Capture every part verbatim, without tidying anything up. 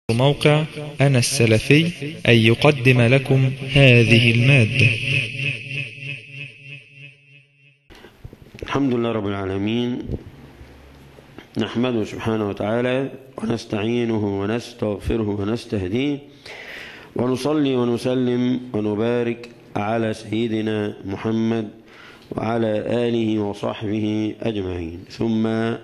موقع أنا السلفي أن يقدم لكم هذه المادة. الحمد لله رب العالمين، نحمده سبحانه وتعالى ونستعينه ونستغفره ونستهديه، ونصلي ونسلم ونبارك على سيدنا محمد وعلى آله وصحبه أجمعين. ثم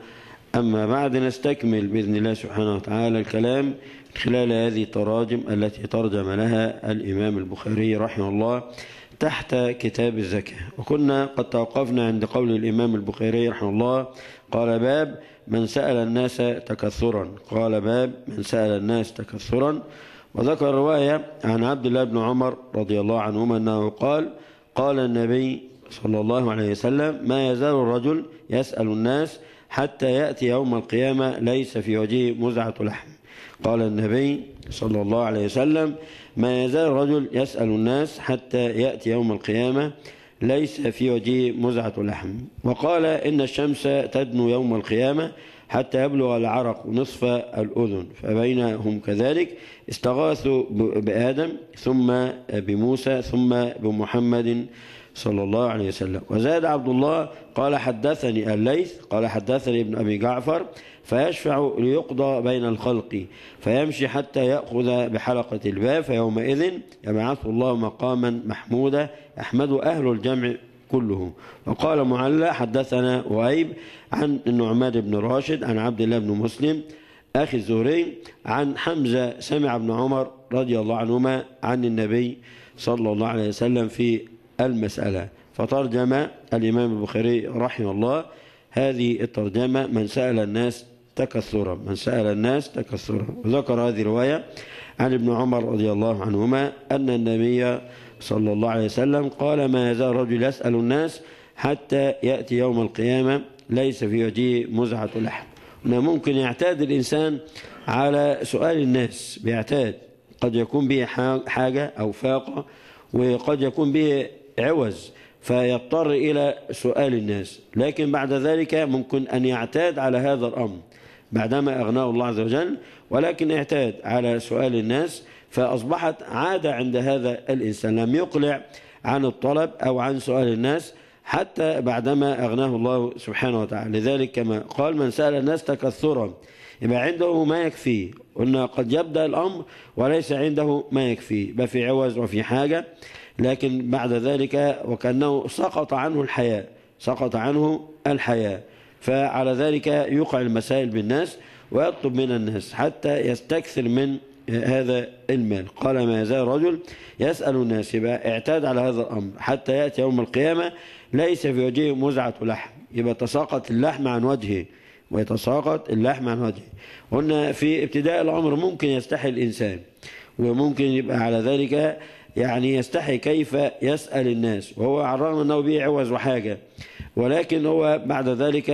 أما بعد، نستكمل بإذن الله سبحانه وتعالى الكلام خلال هذه التراجم التي ترجم لها الإمام البخاري رحمه الله تحت كتاب الزكاة. وكنا قد توقفنا عند قول الإمام البخاري رحمه الله: قال باب من سأل الناس تكثرا. قال باب من سأل الناس تكثرا. وذكر رواية عن عبد الله بن عمر رضي الله عنهما أنه قال: قال النبي صلى الله عليه وسلم: ما يزال الرجل يسأل الناس حتى يأتي يوم القيامة ليس في وجهه مزعة لحم. قال النبي صلى الله عليه وسلم: ما يزال الرجل يسأل الناس حتى يأتي يوم القيامة ليس في وجهه مزعة لحم. وقال: إن الشمس تدنو يوم القيامة حتى يبلغ العرق نصف الأذن، فبينهم كذلك استغاثوا بآدم ثم بموسى ثم بمحمد صلى الله عليه وسلم. وزاد عبد الله قال: حدثني الليث قال: حدثني ابن أبي جعفر: فيشفع ليقضى بين الخلق فيمشي حتى يأخذ بحلقة الباب، فيومئذ يبعث الله مقاما محمودا يحمد أهل الجمع كله. وقال معلى: حدثنا وهيب عن النعمان بن راشد عن عبد الله بن مسلم أخي الزهري عن حمزة سمع ابن عمر رضي الله عنهما عن النبي صلى الله عليه وسلم في المسألة. فترجم الإمام البخاري رحمه الله هذه الترجمة: من سأل الناس تكثرا، من سأل الناس تكثرا. وذكر هذه الرواية عن ابن عمر رضي الله عنهما أن النبي صلى الله عليه وسلم قال: ما يزال الرجل يسأل الناس حتى يأتي يوم القيامة ليس في وجهه مزعة لحم. هنا ممكن يعتاد الإنسان على سؤال الناس، بيعتاد، قد يكون به حاجة أو فاقة، وقد يكون به عوز فيضطر إلى سؤال الناس، لكن بعد ذلك ممكن أن يعتاد على هذا الأمر بعدما أغناه الله عز وجل، ولكن اعتاد على سؤال الناس فأصبحت عادة عند هذا الإنسان، لم يقلع عن الطلب أو عن سؤال الناس حتى بعدما أغناه الله سبحانه وتعالى. لذلك كما قال: من سأل الناس تكثرا، يبقى عنده ما يكفيه. قلنا قد يبدأ الأمر وليس عنده ما يكفيه، يبقى في عوز وفي حاجة، لكن بعد ذلك وكأنه سقط عنه الحياة، سقط عنه الحياة، فعلى ذلك يوقع المسائل بالناس ويطلب من الناس حتى يستكثر من هذا المال. قال: ما يزال رجل يسأل الناس، يبقى اعتاد على هذا الأمر حتى يأتي يوم القيامة ليس في وجهه مزعة لحم، يبقى تساقط اللحم عن وجهه، ويتساقط اللحم عن وجهه. قلنا في ابتداء الأمر ممكن يستحي الإنسان، وممكن يبقى على ذلك يعني يستحي كيف يسأل الناس، وهو على الرغم أنه به عوز وحاجة، ولكن هو بعد ذلك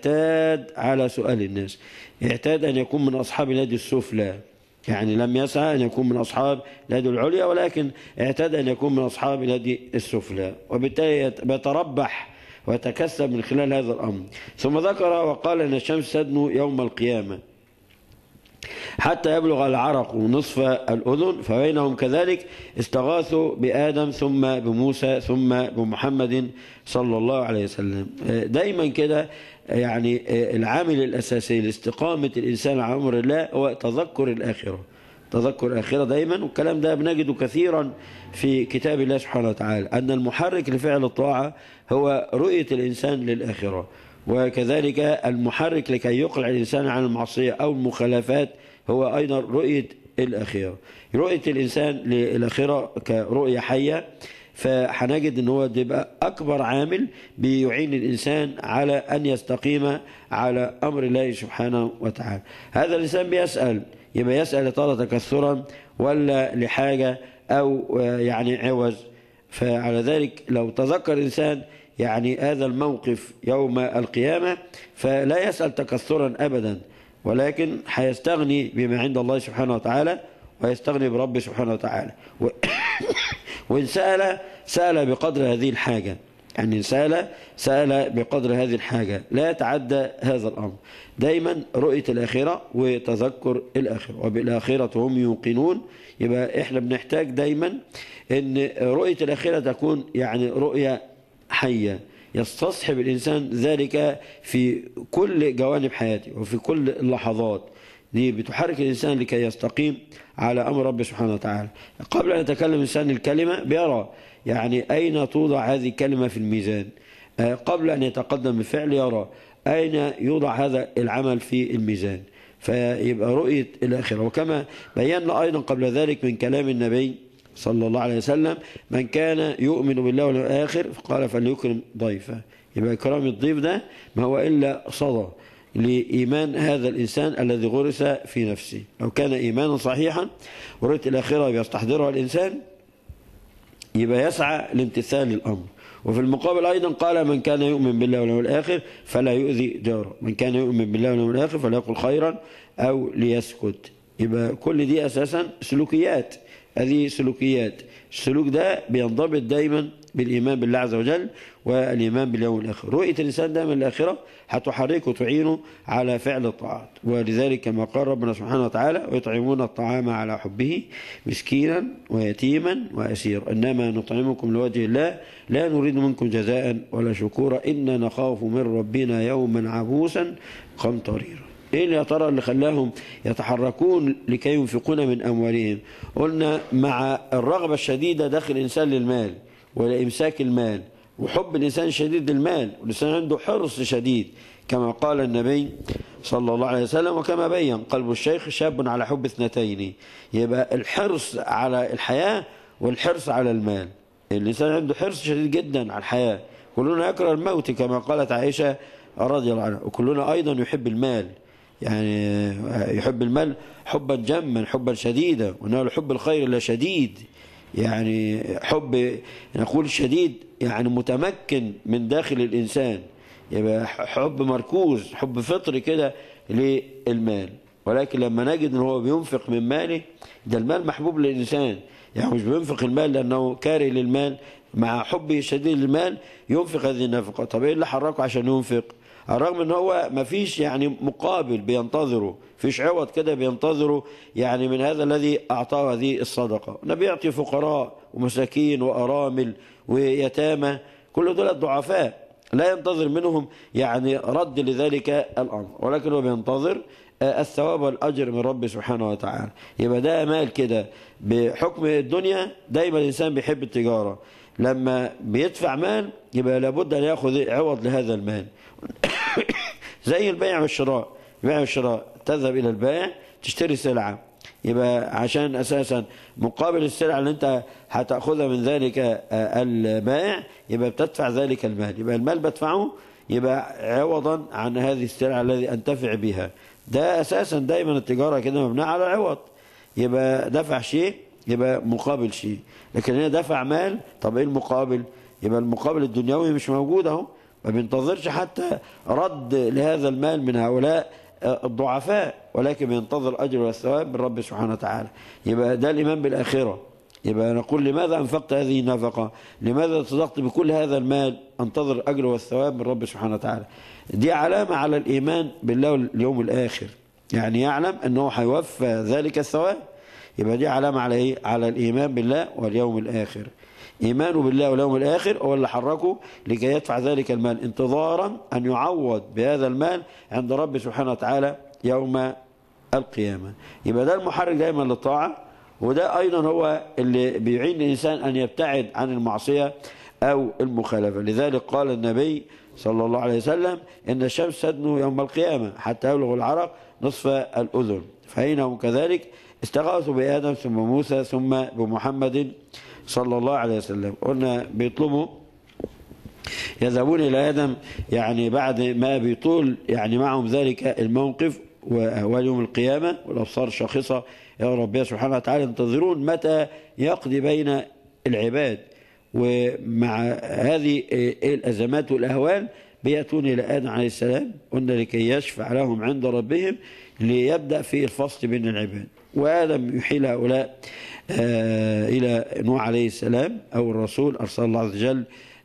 اعتاد على سؤال الناس، اعتاد أن يكون من أصحاب اليد السفلى، يعني لم يسعى أن يكون من أصحاب اليد العليا، ولكن اعتاد أن يكون من أصحاب اليد السفلى، وبالتالي يتربح ويتكسب من خلال هذا الأمر. ثم ذكر وقال: إن الشمس تدنو يوم القيامة حتى يبلغ العرق نصف الأذن، فبينهم كذلك استغاثوا بآدم ثم بموسى ثم بمحمد صلى الله عليه وسلم. دايما كده يعني العامل الأساسي لاستقامة الإنسان على أمر الله هو تذكر الآخرة، تذكر الآخرة دايما. والكلام ده بنجده كثيرا في كتاب الله سبحانه وتعالى، أن المحرك لفعل الطاعة هو رؤية الإنسان للآخرة، وكذلك المحرك لكي يقلع الإنسان عن المعصية أو المخالفات هو أيضا رؤية الآخرة. رؤية الإنسان للآخرة كرؤية حية، فحنجد أن هو يبقى أكبر عامل بيعين الإنسان على أن يستقيم على أمر الله سبحانه وتعالى. هذا الإنسان بيسأل، يبقى يسأل لطالة تكثرا ولا لحاجة أو يعني عوز. فعلى ذلك لو تذكر الإنسان يعني هذا الموقف يوم القيامة فلا يسأل تكثرا أبدا، ولكن حيستغني بما عند الله سبحانه وتعالى ويستغني برب سبحانه وتعالى. وإن سأل سأل بقدر هذه الحاجة، يعني سأل سأل بقدر هذه الحاجة، لا يتعدى هذا الأمر. دايما رؤية الآخرة وتذكر الآخرة، وبالآخرة هم يوقنون. يبقى إحنا بنحتاج دايما أن رؤية الآخرة تكون يعني رؤية حية، يستصحب الإنسان ذلك في كل جوانب حياته وفي كل اللحظات. دي بتحرك الإنسان لكي يستقيم على أمر ربه سبحانه وتعالى. قبل أن يتكلم الإنسان الكلمة بيرى يعني أين توضع هذه الكلمة في الميزان، قبل أن يتقدم بالفعل يرى أين يوضع هذا العمل في الميزان، فيبقى رؤية الآخرة. وكما بينا أيضا قبل ذلك من كلام النبي صلى الله عليه وسلم: من كان يؤمن بالله واليوم الآخر فقال فليكرم ضيفه. يبقى إكرام الضيف ده ما هو إلا صدى لإيمان هذا الإنسان الذي غرس في نفسه. لو كان إيمانا صحيحا ورؤية الآخرة يستحضرها الإنسان يبقى يسعى لامتثال الأمر. وفي المقابل أيضا قال: من كان يؤمن بالله واليوم الآخر فلا يؤذي جاره، من كان يؤمن بالله واليوم الآخر فليقل خيرا أو ليسكت. يبقى كل دي أساسا سلوكيات، هذه سلوكيات. السلوك ده بينضبط دايما بالإيمان بالله عز وجل والإيمان باليوم الآخر. رؤية الإنسان دائما الآخرة هتحركه وتعينه على فعل الطاعات. ولذلك كما قال ربنا سبحانه وتعالى: ويطعمون الطعام على حبه مسكينا ويتيما وأسيرا إنما نطعمكم لوجه الله لا نريد منكم جزاء ولا شكورا إنا نخاف من ربنا يوما عبوسا قمطريرا. ايه اللي يا ترى اللي خلاهم يتحركون لكي ينفقون من اموالهم؟ قلنا مع الرغبة الشديدة داخل الانسان للمال ولامساك المال وحب الانسان الشديد للمال، والانسان عنده حرص شديد كما قال النبي صلى الله عليه وسلم وكما بين: قلب الشيخ شاب على حب اثنتين. يبقى الحرص على الحياة والحرص على المال. الانسان عنده حرص شديد جدا على الحياة. كلنا يكره الموت كما قالت عائشة رضي الله عنها، وكلنا ايضا يحب المال، يعني يحب المال حبا جما حبا شديدا، وانه لحب الخير لا شديد، يعني حب نقول شديد يعني متمكن من داخل الإنسان. يبقى حب مركوز، حب فطري كده للمال. ولكن لما نجد ان هو بينفق من ماله، ده المال محبوب للإنسان، يعني مش بينفق المال لأنه كاره للمال، مع حبه الشديد للمال ينفق هذه النفقة. طب ايه اللي حركه عشان ينفق؟ على الرغم ان هو ما فيش يعني مقابل بينتظره، فيش عوض كده بينتظره يعني من هذا الذي اعطاه هذه الصدقه. النبي يعطي فقراء ومساكين وارامل ويتامى، كل دول الضعفاء، لا ينتظر منهم يعني رد لذلك الامر، ولكن هو بينتظر الثواب والاجر من رب سبحانه وتعالى. يبقى ده مال كده. بحكم الدنيا دايما الانسان بيحب التجاره، لما بيدفع مال يبقى لابد ان ياخذ عوض لهذا المال. زي البيع والشراء، البيع والشراء تذهب الى البائع تشتري سلعه، يبقى عشان اساسا مقابل السلعه اللي انت هتاخذها من ذلك البائع يبقى بتدفع ذلك المال. يبقى المال بدفعه يبقى عوضا عن هذه السلعه الذي انتفع بها. ده اساسا دايما التجاره كده مبنيه على عوض، يبقى دفع شيء يبقى مقابل شيء. لكن هنا دفع مال، طب ايه المقابل؟ يبقى المقابل الدنيوي مش موجود اهو، ما بينتظرش حتى رد لهذا المال من هؤلاء الضعفاء، ولكن بينتظر أجر والثواب من رب سبحانه وتعالى. يبقى ده الإيمان بالآخرة. يبقى نقول: لماذا أنفقت هذه النفقة؟ لماذا تصدقت بكل هذا المال؟ انتظر أجر والثواب من رب سبحانه وتعالى. دي علامة على الإيمان بالله واليوم الآخر، يعني يعلم أنه هيوفى ذلك الثواب. يبقى دي علامة على إيه؟ على الإيمان بالله واليوم الآخر. إيمانه بالله واليوم الآخر هو اللي حركه لكي يدفع ذلك المال انتظارا أن يعوض بهذا المال عند رب سبحانه وتعالى يوم القيامة. يبقى ده المحرك دائما للطاعة، وده أيضا هو اللي بيعين الإنسان أن يبتعد عن المعصية أو المخالفة. لذلك قال النبي صلى الله عليه وسلم: إن الشمس تدنو يوم القيامة حتى يبلغ العرق نصف الأذن، فإنهم كذلك استغاثوا بآدم ثم موسى ثم بمحمد صلى الله عليه وسلم. قلنا بيطلبوا يذهبون إلى آدم يعني بعد ما بيطول يعني معهم ذلك الموقف وأهوال يوم القيامة والأبصار الشاخصة يا ربي سبحانه وتعالى، ينتظرون متى يقضي بين العباد. ومع هذه الأزمات والأهوال بيأتون إلى آدم عليه السلام، قلنا لكي يشفع لهم عند ربهم ليبدأ في الفصل بين العباد. وآدم يحيل هؤلاء آه إلى نوح عليه السلام أو الرسول أرسل الله عز وجل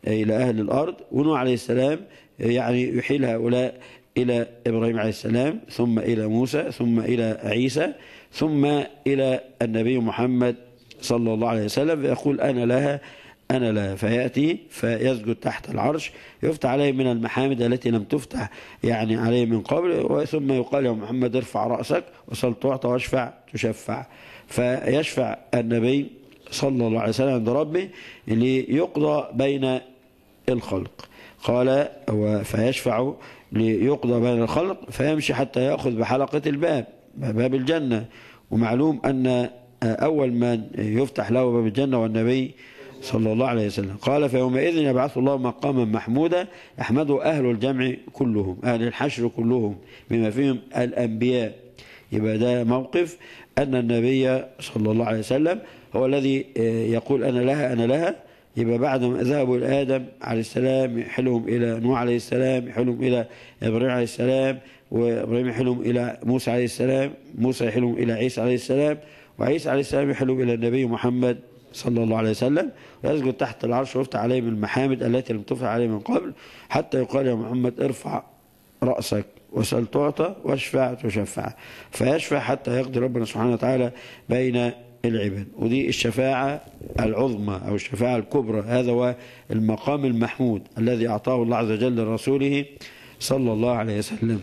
إلى أهل الأرض، ونوح عليه السلام يعني يحيل هؤلاء إلى إبراهيم عليه السلام، ثم إلى موسى، ثم إلى عيسى، ثم إلى النبي محمد صلى الله عليه وسلم، فيقول أنا لها أنا لها، فيأتي فيسجد تحت العرش، يفتح عليه من المحامد التي لم تفتح يعني عليه من قبل، ثم يقال يا محمد ارفع رأسك وسل تعطى واشفع تشفع، فيشفع النبي صلى الله عليه وسلم عند ربه ليقضى بين الخلق. قال فيشفع ليقضى بين الخلق، فيمشي حتى يأخذ بحلقة الباب، باب الجنة. ومعلوم أن أول من يفتح له باب الجنة والنبي صلى الله عليه وسلم. قال فيومئذ يبعث الله مقاما محمودا يحمده أهل الجمع كلهم، أهل الحشر كلهم بما فيهم الأنبياء. يبقى ده موقف أن النبي صلى الله عليه وسلم هو الذي يقول أنا لها أنا لها. يبقى بعد ما ذهبوا إلى آدم عليه السلام يحلهم إلى نوح عليه السلام، يحلهم إلى إبراهيم عليه السلام، وإبراهيم يحلهم إلى موسى عليه السلام، موسى يحلهم إلى عيسى عليه السلام، وعيسى عليه السلام يحلهم إلى النبي محمد صلى الله عليه وسلم، ويسجد تحت العرش ويفتح عليه من المحامد التي لم تفتح عليه من قبل، حتى يقال يا محمد ارفع رأسك وسل تعطى واشفع تشفع، فيشفع حتى يقضي ربنا سبحانه وتعالى بين العباد. ودي الشفاعة العظمى أو الشفاعة الكبرى، هذا هو المقام المحمود الذي أعطاه الله عز وجل لرسوله صلى الله عليه وسلم.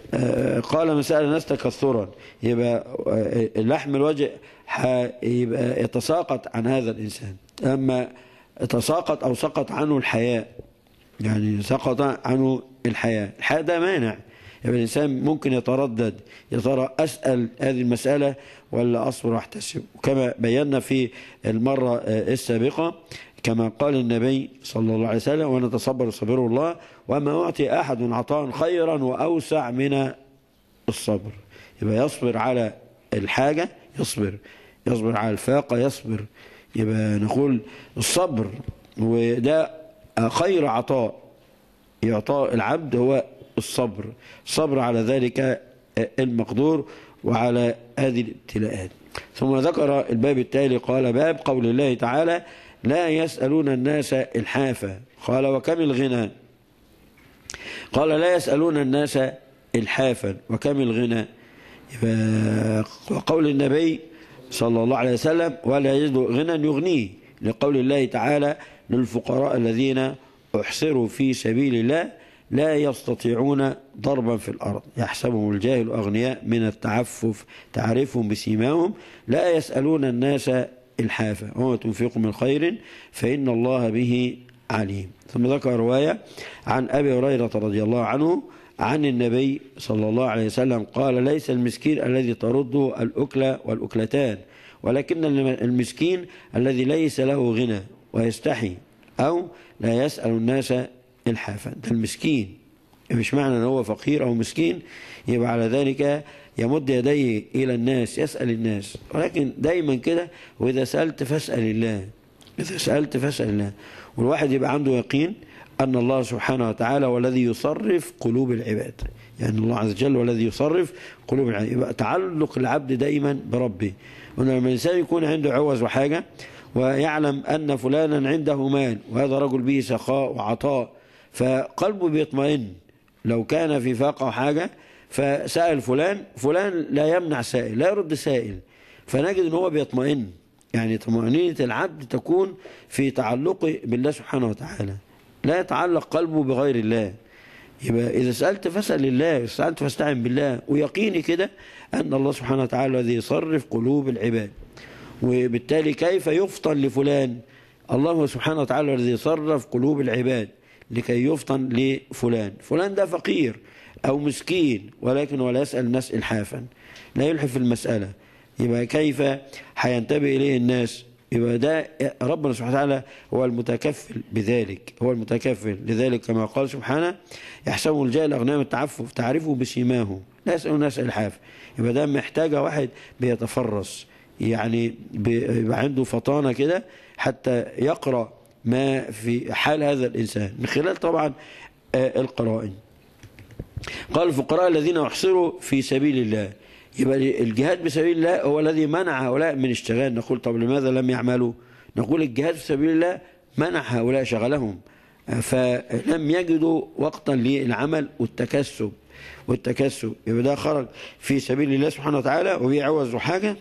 قال من سأل الناس تكثرا، يبقى لحم الوجه يبقى يتساقط عن هذا الإنسان، أما تساقط أو سقط عنه الحياء، يعني سقط عنه الحياء. الحياء ده مانع، يبقى الإنسان ممكن يتردد، يا ترى أسأل هذه المسألة ولا أصبر واحتسب، كما بينا في المرة السابقة كما قال النبي صلى الله عليه وسلم ونتصبر صبر الله، وما أعطي أحد عطاء خيرا وأوسع من الصبر. يبقى يصبر على الحاجة، يصبر يصبر على الفاقة، يصبر. يبقى نقول الصبر وده خير عطاء يعطى العبد هو الصبر، الصبر على ذلك المقدور وعلى هذه الابتلاءات. ثم ذكر الباب التالي قال باب قول الله تعالى لا يسألون الناس الحافة. قال وكم الغنى؟ قال لا يسألون الناس الحافا وكم الغنى. وقول النبي صلى الله عليه وسلم ولا يجد غنى يغنيه، لقول الله تعالى للفقراء الذين احصروا في سبيل الله لا يستطيعون ضربا في الأرض يحسبهم الجاهل أغنياء من التعفف تعرفهم بسيماهم لا يسألون الناس الحافة وما تنفقوا من خير فإن الله به عليم. ثم ذكر رواية عن أبي هريرة رضي الله عنه عن النبي صلى الله عليه وسلم قال ليس المسكين الذي ترده الأكلة والأكلتان، ولكن المسكين الذي ليس له غنى ويستحي أو لا يسأل الناس الحافة. ده المسكين، مش معنى أنه هو فقير أو مسكين يبقى على ذلك يمد يديه إلى الناس يسأل الناس، ولكن دايما كده وإذا سألت فاسأل الله، إذا سألت فاسأل الله. والواحد يبقى عنده يقين أن الله سبحانه وتعالى هو الذي يصرف قلوب العباد، يعني الله عز وجل هو الذي يصرف قلوب العباد. يبقى تعلق العبد دايما بربه. ولما الإنسان يكون عنده عوز وحاجة ويعلم أن فلانا عنده مال وهذا رجل به سخاء وعطاء فقلبه بيطمئن، لو كان في فاقة حاجة فسأل فلان، فلان لا يمنع سائل لا يرد سائل، فنجد أنه هو بيطمئن. يعني طمأنينة العبد تكون في تعلقه بالله سبحانه وتعالى، لا يتعلق قلبه بغير الله. يبقى إذا سألت فاسأل الله، إذا سألت فاستعن بالله، ويقيني كده أن الله سبحانه وتعالى الذي يصرف قلوب العباد. وبالتالي كيف يفطن لفلان؟ الله سبحانه وتعالى الذي يصرف قلوب العباد لكي يفطن لفلان. فلان ده فقير أو مسكين ولكن ولا يسأل الناس إلحافا، لا يلحف في المسألة، يبقى كيف حينتبه إليه الناس؟ يبقى ده ربنا سبحانه وتعالى هو المتكفل بذلك، هو المتكفل لذلك كما قال سبحانه يحسبهم الجاهل أغنياء من التعفف تعرفوا بسيماهم لا يسألون الناس إلحافا. يبقى ده محتاجة واحد بيتفرس، يعني بيبقى عنده فطانة كده حتى يقرأ ما في حال هذا الإنسان من خلال طبعا القرائن. قال الفقراء الذين احصروا في سبيل الله، يبقى الجهاد بسبيل الله هو الذي منع هؤلاء من اشتغال. نقول طب لماذا لم يعملوا؟ نقول الجهاد في سبيل الله منع هؤلاء شغلهم فلم يجدوا وقتا للعمل والتكسب والتكسب يبقى ده خرج في سبيل الله سبحانه وتعالى وبيعوز حاجة،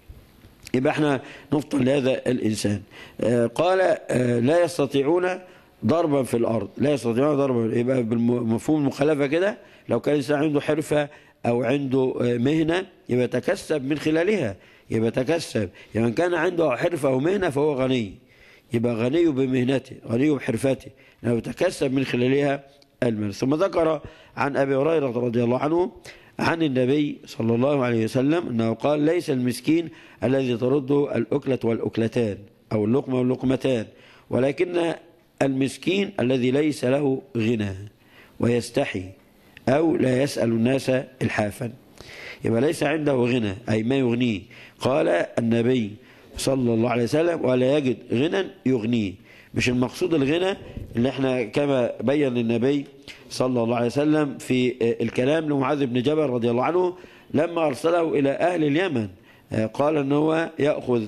يبقى احنا نفطن لهذا الإنسان. قال لا يستطيعون ضربا في الأرض، لا يستطيعون ضربا، يبقى بالمفهوم المخالفة كده، لو كان الإنسان عنده حرفة أو عنده مهنة يبقى تكسب من خلالها، يبقى تكسب، يعني من كان عنده حرفة أو مهنة فهو غني، يبقى غني بمهنته غني بحرفته لو تكسب من خلالها المال. ثم ذكر عن أبي هريرة رضي الله عنه عن النبي صلى الله عليه وسلم أنه قال ليس المسكين الذي ترده الأكلة والأكلتان أو اللقمة واللقمتان، ولكن المسكين الذي ليس له غنى ويستحي أو لا يسأل الناس إلحافا، يبقى ليس عنده غنى أي ما يغنيه. قال النبي صلى الله عليه وسلم ولا يجد غنى يغنيه، مش المقصود الغنى اللي احنا كما بين النبي صلى الله عليه وسلم في الكلام لمعاذ بن جبل رضي الله عنه لما أرسله إلى أهل اليمن، قال أنه هو يأخذ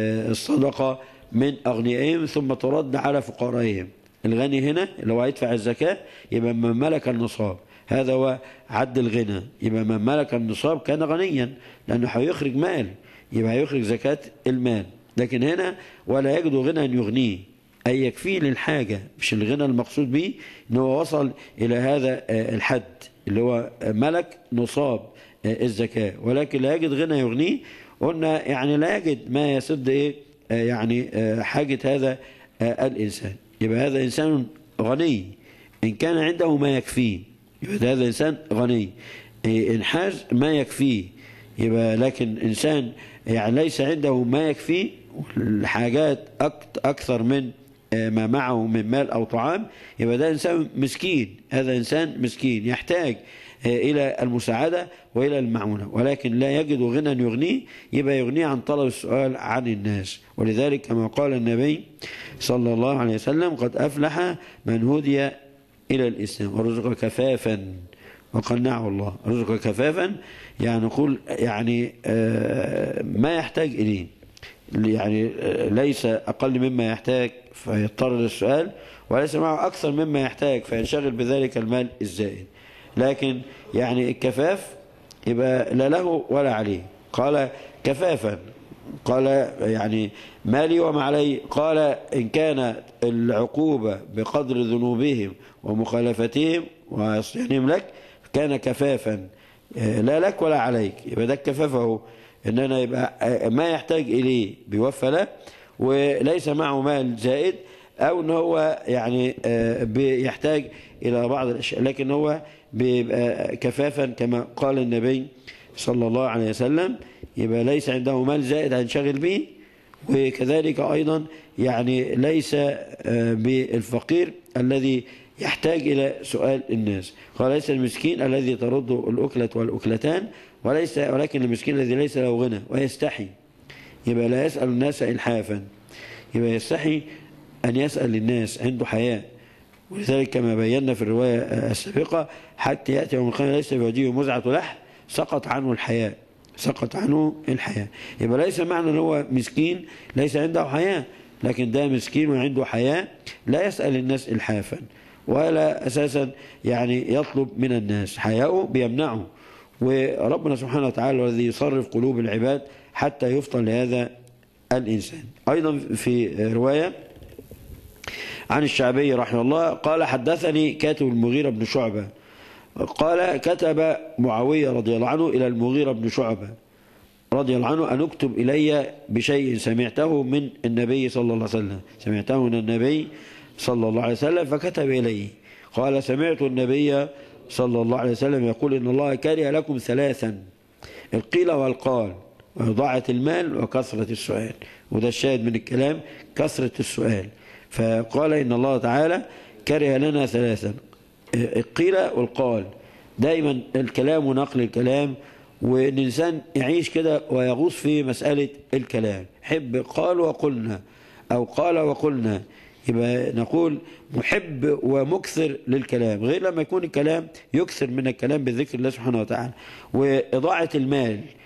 الصدقة من أغنيائهم ثم ترد على فقرائهم. الغني هنا اللي هو يدفع الزكاة يبقى من ملك النصاب، هذا هو عد الغنى، يبقى من ملك النصاب كان غنيا لأنه هيخرج مال، يبقى هيخرج زكاة المال. لكن هنا ولا يجد غنى يغنيه أي يكفيه للحاجة، مش الغنى المقصود به إن هو وصل إلى هذا الحد اللي هو ملك نصاب الزكاة، ولكن لا يجد غنى يغنيه. قلنا يعني لا يجد ما يسد إيه يعني حاجة هذا الإنسان، يبقى هذا إنسان غني إن كان عنده ما يكفيه، يبقى هذا إنسان غني إن حاز ما يكفيه، يبقى لكن إنسان يعني ليس عنده ما يكفيه الحاجات أكثر من ما معه من مال أو طعام، يبقى ده إنسان مسكين، هذا إنسان مسكين يحتاج إلى المساعدة وإلى المعونة، ولكن لا يجد غنى يغنيه، يبقى يغنيه عن طلب السؤال عن الناس. ولذلك كما قال النبي صلى الله عليه وسلم قد أفلح من هدي إلى الإسلام ورزق كفافا وقنعه الله. رزق كفافا يعني نقول يعني ما يحتاج إليه، يعني ليس أقل مما يحتاج فيضطر للسؤال، وليس معه أكثر مما يحتاج فينشغل بذلك المال الزائد. لكن يعني الكفاف يبقى لا له ولا عليه. قال كفافا، قال يعني مالي وما علي، قال إن كانت العقوبة بقدر ذنوبهم ومخالفتهم وعصيانهم لك كان كفافا لا لك ولا عليك، يبقى ده كفافه إن أنا يبقى ما يحتاج إليه بيوفى له وليس معه مال زائد، أو إن هو يعني بيحتاج إلى بعض الأشياء، لكن هو بيبقى كفافا كما قال النبي صلى الله عليه وسلم، يبقى ليس عنده مال زائد هنشغل به. وكذلك أيضا يعني ليس بالفقير الذي يحتاج إلى سؤال الناس. قال ليس المسكين الذي ترد الأكلة والأكلتان، وليس ولكن المسكين الذي ليس له غنى ويستحي، يبقى لا يسأل الناس إلحافا، يبقى يستحي أن يسأل الناس، عنده حياء. ولذلك كما بينا في الرواية السابقة حتى يأتي يوم القيامة ليس بوجهه مزعة لحم سقط عنه الحياء، سقط عنه الحياء. يبقى ليس معنى أنه هو مسكين ليس عنده حياء، لكن ده مسكين وعنده حياء لا يسأل الناس إلحافا ولا أساسا يعني يطلب من الناس، حياءه بيمنعه. وربنا سبحانه وتعالى الذي يصرف قلوب العباد حتى يفطن لهذا الإنسان. أيضا في رواية عن الشعبي رحمه الله قال حدثني كاتب المغيرة بن شعبة قال كتب معاوية رضي الله عنه إلى المغيرة بن شعبة رضي الله عنه أن اكتب إلي بشيء سمعته من النبي صلى الله عليه وسلم، سمعته من النبي صلى الله عليه وسلم فكتب إليه. قال سمعت النبي صلى الله عليه وسلم يقول إن الله كره لكم ثلاثا، القيل والقال وإضاعة المال وكثرة السؤال، وده الشاهد من الكلام كثرة السؤال. فقال إن الله تعالى كره لنا ثلاثا، القيل والقال، دايما الكلام ونقل الكلام، وإن الإنسان يعيش كده ويغوص في مسألة الكلام، حب قال وقلنا أو قال وقلنا، يبقى نقول محب ومكثر للكلام، غير لما يكون الكلام يكثر من الكلام بذكر الله سبحانه وتعالى. وإضاعة المال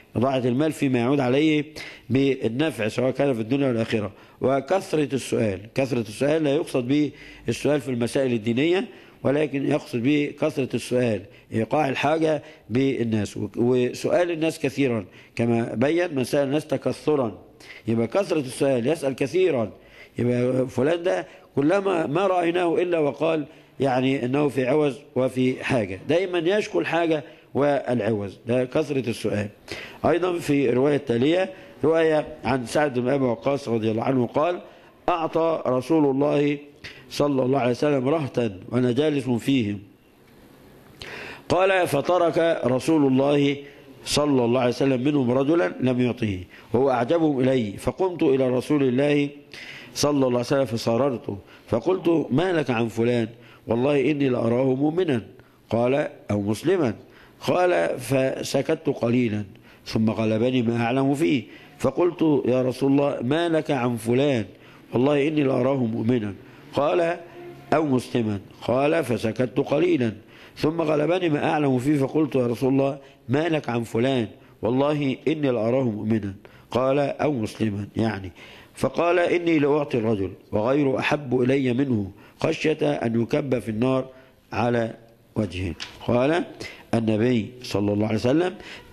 إضاعة المال فيما يعود عليه بالنفع سواء كان في الدنيا والآخرة. وكثرة السؤال، كثرة السؤال لا يقصد به السؤال في المسائل الدينية، ولكن يقصد به كثرة السؤال، إيقاع الحاجة بالناس. وسؤال الناس كثيرا كما بين من سأل الناس تكثرا، يبقى كثرة السؤال يسأل كثيرا، يبقى فلان ده كلما ما رأيناه إلا وقال يعني أنه في عوز وفي حاجة، دائما يشكو الحاجة والعوز، ده كثرة السؤال. أيضا في رواية تالية، رواية عن سعد بن أبي وقاص رضي الله عنه قال: أعطى رسول الله صلى الله عليه وسلم رهتا وأنا جالس فيهم، قال: فترك رسول الله صلى الله عليه وسلم منهم رجلا لم يعطيه وهو أعجبهم إلي، فقمت إلى رسول الله صلى الله عليه وسلم فصاررته فقلت: ما لك عن فلان؟ والله إني لأراه مؤمنا، قال: أو مسلما، قال: فسكت قليلا ثم غلبني ما أعلم فيه، فقلت: يا رسول الله ما لك عن فلان؟ والله إني لأراه مؤمنا، قال: أو مسلما، قال: فسكت قليلا ثم غلبني ما أعلم فيه، فقلت: يا رسول الله ما لك عن فلان؟ والله إني لأراه مؤمنا، قال: أو مسلما يعني. فقال: إني لأعطي الرجل وغير أحب إلي منه خشية أن يكب في النار على وجهه. قال النبي صلى الله عليه وسلم: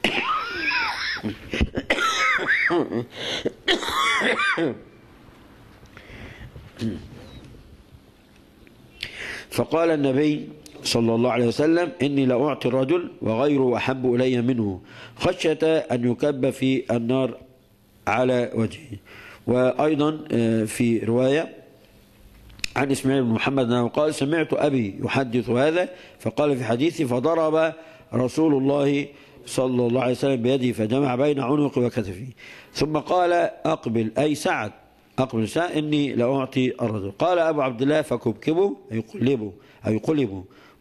فقال النبي صلى الله عليه وسلم: إني لأعطي الرجل وغيره أحب إلي منه خشية أن يكب في النار على وجهه. وأيضا في رواية عن إسماعيل بن محمد أنه قال: سمعت أبي يحدث هذا، فقال في حديثه: فضرب رسول الله صلى الله عليه وسلم بيده فجمع بين عنقي وكتفي، ثم قال: أقبل، أي سعد، أقبل سعد، إني لأعطي الرجل. قال أبو عبد الله: فكبكبه، أي يقلبه، أي يقلبه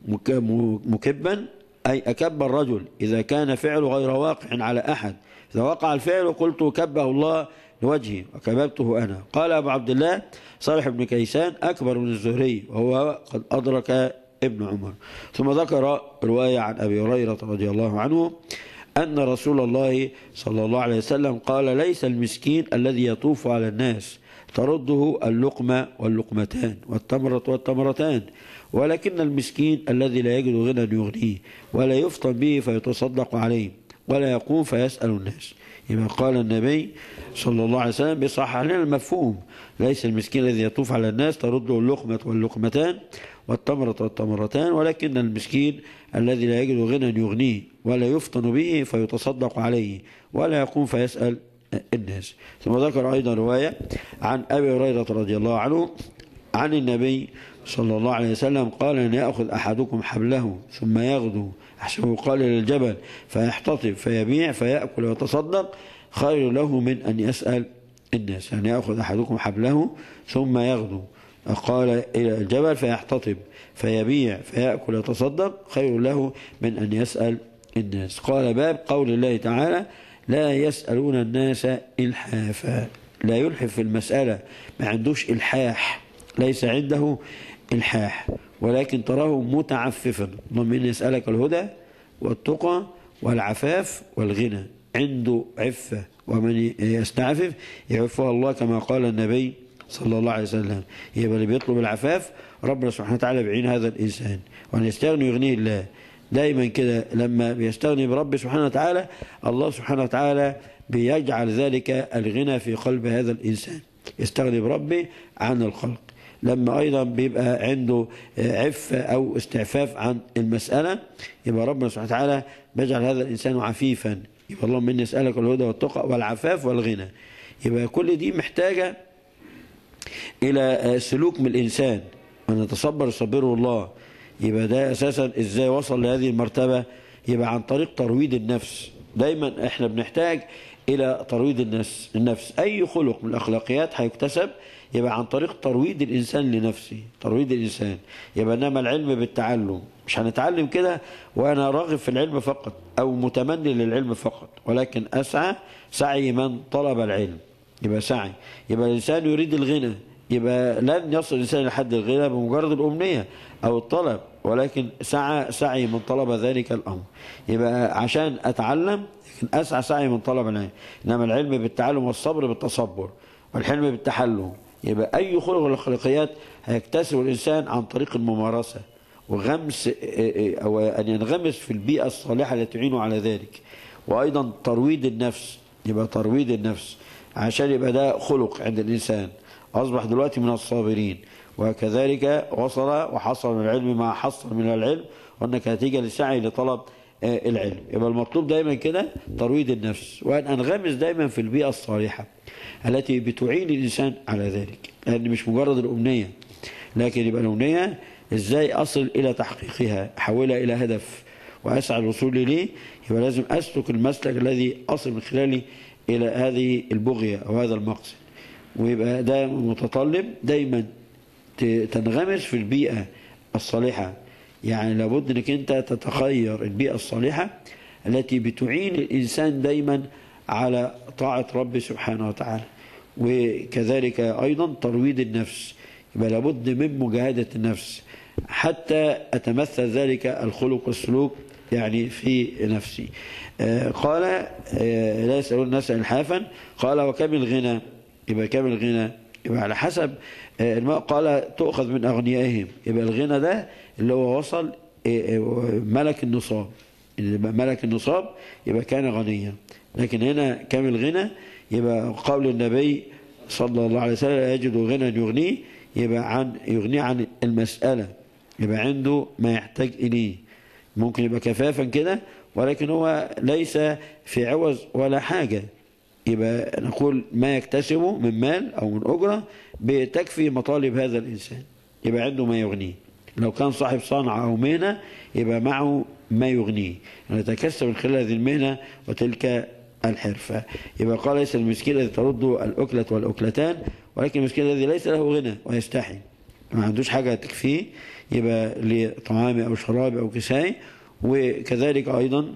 مكبا، أي أكب الرجل إذا كان فعله غير واقع على أحد، إذا وقع الفعل قلت: كبه الله لوجهي وكببته أنا. قال أبو عبد الله صالح بن كيسان: أكبر من الزهري وهو قد أدرك ابن عمر. ثم ذكر رواية عن أبي هريرة رضي الله عنه أن رسول الله صلى الله عليه وسلم قال: ليس المسكين الذي يطوف على الناس ترده اللقمة واللقمتان والتمرة والتمرتان، ولكن المسكين الذي لا يجد غنى يغنيه ولا يفطن به فيتصدق عليه ولا يقوم فيسأل الناس. يبقى قال النبي صلى الله عليه وسلم بيصحح لنا المفهوم: ليس المسكين الذي يطوف على الناس ترده اللقمة واللقمتان والتمرة والتمرتان، ولكن المسكين الذي لا يجد غنى يغنيه ولا يفطن به فيتصدق عليه ولا يقوم فيسأل الناس. ثم ذكر أيضا رواية عن أبي هريرة رضي الله عنه عن النبي صلى الله عليه وسلم قال: أن يأخذ أحدكم حبله ثم يغدو أحسبه قال للجبل فيحتطب فيبيع فيأكل ويتصدق خير له من أن يسأل الناس. يعني يأخذ أحدكم حبله ثم يغدو قال إلى الجبل فيحتطب فيبيع فيأكل ويتصدق خير له من أن يسأل الناس. قال باب قول الله تعالى: لا يسألون الناس إلحافا، لا يلحف في المسألة، ما عندوش إلحاح، ليس عنده إلحاح، ولكن تراه متعففا. اللهم إني أسألك الهدى والتقى والعفاف والغنى، عنده عفة، ومن يستعفف يعفها الله كما قال النبي صلى الله عليه وسلم. يبقى اللي بيطلب العفاف ربنا سبحانه وتعالى بعين هذا الإنسان، وأن يستغني يغنيه الله. دائما كده لما بيستغني برب سبحانه وتعالى الله سبحانه وتعالى بيجعل ذلك الغنى في قلب هذا الإنسان، يستغني بربه عن الخلق. لما أيضا بيبقى عنده عفة أو استعفاف عن المسألة يبقى ربنا سبحانه وتعالى بيجعل هذا الإنسان عفيفا. يبقى اللهم إني أسألك الهدى والتقى والعفاف والغنى. يبقى كل دي محتاجة إلى سلوك من الإنسان، أن يتصبر يصبره الله. يبقى ده أساسا إزاي وصل لهذه المرتبة؟ يبقى عن طريق ترويض النفس. دايما إحنا بنحتاج إلى ترويض النفس. النفس أي خلق من الأخلاقيات هيكتسب يبقى عن طريق ترويض الإنسان لنفسه، ترويض الإنسان. يبقى إنما العلم بالتعلم، مش هنتعلم كده وأنا راغب في العلم فقط أو متمني للعلم فقط، ولكن أسعى سعي من طلب العلم. يبقى سعي، يبقى الإنسان يريد الغنى، يبقى لن يصل الإنسان لحد الغنى بمجرد الأمنية أو الطلب، ولكن سعى سعي من طلب ذلك الأمر. يبقى عشان أتعلم لكن أسعى سعي من طلب العلم. إنما العلم بالتعلم والصبر بالتصبر والحلم بالتحلم. يبقى أي خلق من الخلقيات هيكتسب الإنسان عن طريق الممارسة وغمس أو أن ينغمس في البيئة الصالحة التي تعينه على ذلك. وأيضا ترويض النفس. يبقى ترويض النفس عشان يبقى ده خلق عند الإنسان. أصبح دلوقتي من الصابرين. وكذلك وصل وحصل من العلم ما حصل من العلم وأنك نتيجة للسعي لطلب العلم. يبقى المطلوب دايما كده ترويض النفس وأن أنغمس دايما في البيئة الصالحة التي بتعين الإنسان على ذلك. لأن مش مجرد الأمنية لكن يبقى الأمنية إزاي أصل إلى تحقيقها أحولها إلى هدف وأسعى الوصول إليه. يبقى لازم أسلك المسلك الذي أصل من خلاله إلى هذه البغية أو هذا المقصد. ويبقى ده متطلب دايما تنغمس في البيئة الصالحة. يعني لابد أنك أنت تتخير البيئة الصالحة التي بتعين الإنسان دايما على طاعة رب سبحانه وتعالى. وكذلك أيضا ترويض النفس. يبقى لابد من مجاهدة النفس حتى أتمثل ذلك الخلق والسلوك يعني في نفسي. آه قال آه لا يسألون الناس إلحافا. قال وكم الغنى. يبقى كم الغنى يبقى على حسب آه قال تؤخذ من أغنيائهم. يبقى الغنى ده اللي هو وصل آه ملك النصاب. ملك النصاب يبقى كان غنيا. لكن هنا كم الغنى يبقى قول النبي صلى الله عليه وسلم يجد غنى يغنيه. يبقى عن يغنيه عن المسألة. يبقى عنده ما يحتاج إليه. ممكن يبقى كفافا كده ولكن هو ليس في عوز ولا حاجة. يبقى نقول ما يكتسبه من مال أو من أجرة بتكفي مطالب هذا الإنسان. يبقى عنده ما يغنيه. لو كان صاحب صنعة أو مهنة يبقى معه ما يغنيه. يعني يتكسب من خلال هذه المهنة وتلك الحرفة. يبقى قال ليس المسكين الذي ترد الأكلة والأكلتان ولكن المسكين الذي ليس له غنى ويستحي ما عندوش حاجة تكفيه يبقى لطعام أو شراب أو كساء. وكذلك أيضا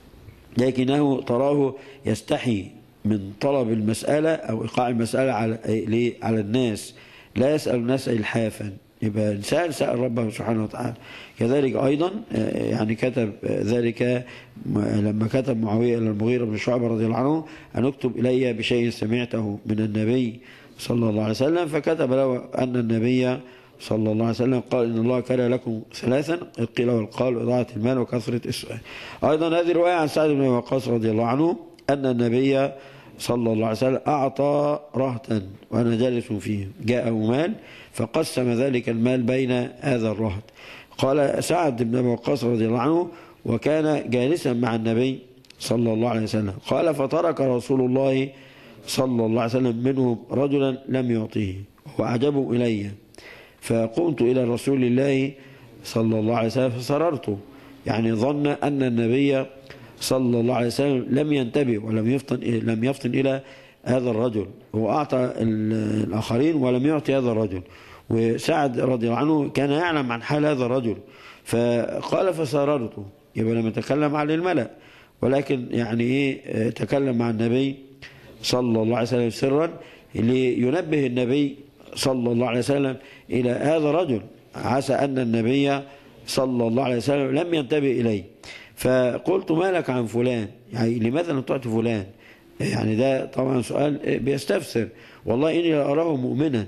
لكنه تراه يستحي من طلب المسألة أو إيقاع المسألة على على الناس. لا يسأل الناس إلحافا. يبقى إنسان سأل ربه سبحانه وتعالى. كذلك أيضا يعني كتب ذلك لما كتب معاوية إلى المغيرة بن شعبة رضي الله عنه أن اكتب إلي بشيء سمعته من النبي صلى الله عليه وسلم. فكتب له أن النبي صلى الله عليه وسلم قال إن الله كان لكم ثلاثا القيل والقال وإضاعة المال وكثرة السؤال. أيضا هذه رواية عن سعد بن وقاص رضي الله عنه أن النبي صلى الله عليه وسلم أعطى رهطا وأنا جالس فيه جاءه مال فقسم ذلك المال بين هذا الرهط. قال سعد بن وقاص رضي الله عنه وكان جالسا مع النبي صلى الله عليه وسلم. قال فترك رسول الله صلى الله عليه وسلم منهم رجلا لم يعطيه وأعجبه إلي فقمت إلى رسول الله صلى الله عليه وسلم فسررته. يعني ظن أن النبي صلى الله عليه وسلم لم ينتبه ولم يفطن لم يفطن إلى هذا الرجل. هو أعطى الآخرين ولم يعطي هذا الرجل. وسعد رضي الله عنه كان يعلم عن حال هذا الرجل فقال فسررته. يبقى لم يتكلم عن الملأ ولكن يعني إيه تكلم مع النبي صلى الله عليه وسلم سرا لينبه النبي صلى الله عليه وسلم إلى هذا الرجل عسى أن النبي صلى الله عليه وسلم لم ينتبه إليه. فقلت ما لك عن فلان. يعني لماذا لم تعطي فلان. يعني ده طبعا سؤال بيستفسر. والله إني لأراه مؤمنا.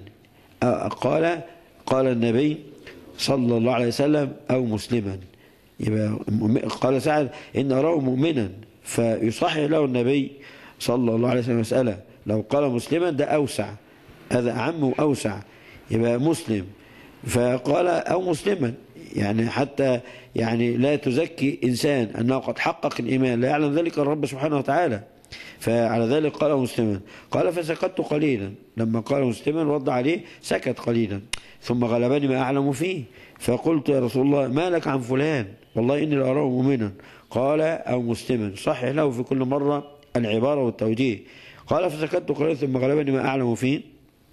قال قال النبي صلى الله عليه وسلم أو مسلما. يبقى قال سعد إن أراه مؤمنا فيصحح له النبي صلى الله عليه وسلم مسألة. لو قال مسلما ده أوسع هذا أعم وأوسع يبقى مسلم. فقال أو مسلما يعني حتى يعني لا تزكي إنسان أنه قد حقق الإيمان لا يعلم ذلك الرب سبحانه وتعالى. فعلى ذلك قال مسلما. قال فسكت قليلا. لما قال مسلما رد عليه سكت قليلا ثم غلبني ما أعلم فيه فقلت يا رسول الله ما لك عن فلان والله إني لأراه مؤمنا. قال أو مسلما. صحح له في كل مرة العبارة والتوجيه. قال فسكت قليلا ثم غلبني ما أعلم فيه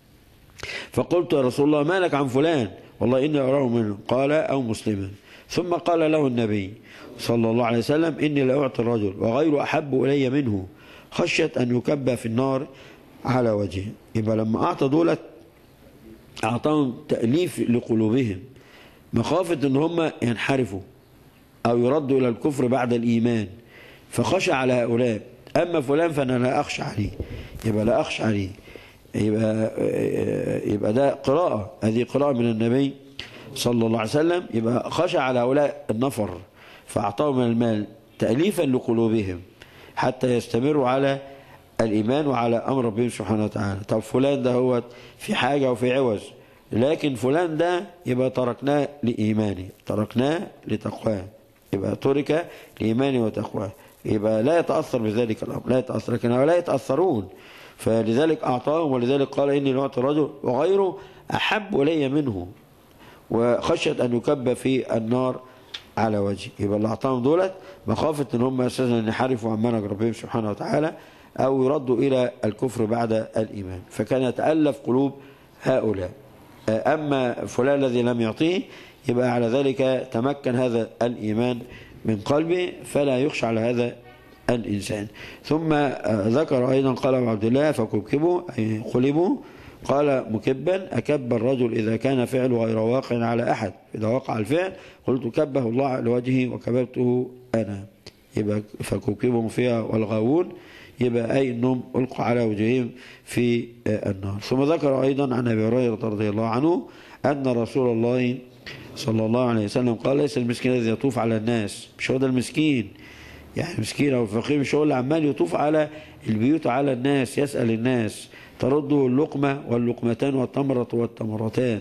فقلت يا رسول الله ما لك عن فلان والله إني أراه مؤمنا. قال أو مسلما. ثم قال له النبي صلى الله عليه وسلم إني لأعطي الرجل وغير أحب إلي منه خشية أن يكبى في النار على وجهه. يبقى لما أعطى دولت أعطاهم تأليف لقلوبهم مخافة ان هم ينحرفوا او يردوا الى الكفر بعد الايمان، فخشى على هؤلاء. اما فلان فانا لا اخشى عليه، يبقى لا اخشى عليه، يبقى يبقى ده قراءة، هذه قراءة من النبي صلى الله عليه وسلم. يبقى خشى على هؤلاء النفر فاعطاهم من المال تأليفا لقلوبهم حتى يستمروا على الإيمان وعلى أمر ربهم سبحانه وتعالى. طب فلان ده هو في حاجة وفي عوز، لكن فلان ده يبقى تركناه لإيمانه، تركناه لتقواه، يبقى ترك لإيمانه وتقواه، يبقى لا يتأثر بذلك الأمر، لا يتأثر، لكن لا يتأثرون. فلذلك أعطاهم، ولذلك قال إني لأعطي الرجل وغيره أحب إلي منه، وخشيت أن يكب في النار على وجهه. يبقى اللي أعطاهم دولت مخافة أن هم أساسا ينحرفوا عن منهج ربهم سبحانه وتعالى أو يردوا إلى الكفر بعد الإيمان، فكان يتألف قلوب هؤلاء. أما فلان الذي لم يعطيه يبقى على ذلك تمكن هذا الإيمان من قلبه فلا يخشى على هذا الإنسان. ثم ذكر أيضا قال أبو عبد الله فكبكبوا أي قلبوا، قال مكبا أكب الرجل إذا كان فعله غير واقع على أحد، إذا وقع الفعل قلت كبه الله على وجهه وكببته أنا، يبقى فكبكبهم فيها والغاوون، يبقى أي أنهم ألقوا على وجههم في النار. ثم ذكر أيضا عن أبي هريرة رضي الله عنه أن رسول الله صلى الله عليه وسلم قال ليس المسكين الذي يطوف على الناس، مش هو ده المسكين، يعني مسكين أو الفقير مش هو اللي عمال يطوف على البيوت على الناس يسأل الناس ترده اللقمة واللقمتان والتمرة والتمرتان،